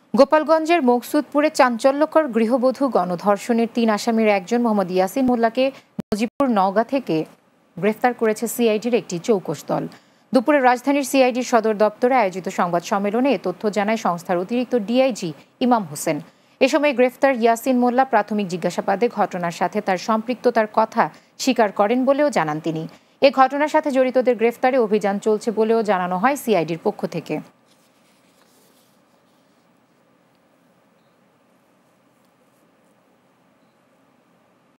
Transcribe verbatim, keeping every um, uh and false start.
গোপালগঞ্জের মকসুদপুরে চাঞ্চল্যকর গৃহবধূ গণধর্ষণের তিন আসামির একজন মোহাম্মদ ইয়াসিন মোল্লাকে মুজিবপুর নওগাঁ থেকে গ্রেফতার করেছে সিআইডির একটি চৌকস দল। দুপুরে রাজধানীর সিআইডির সদর দপ্তরে আয়োজিত সংবাদ সম্মেলনে এ তথ্য জানায় সংস্থার অতিরিক্ত ডিআইজি ইমাম হোসেন। এ সময় গ্রেফতার ইয়াসিন মোল্লা প্রাথমিক জিজ্ঞাসাবাদে ঘটনার সাথে তার সম্পৃক্ততার কথা স্বীকার করেন বলেও জানান তিনি। এ ঘটনার সাথে জড়িতদের গ্রেফতারে অভিযান চলছে বলেও জানানো হয় সিআইডির পক্ষ থেকে।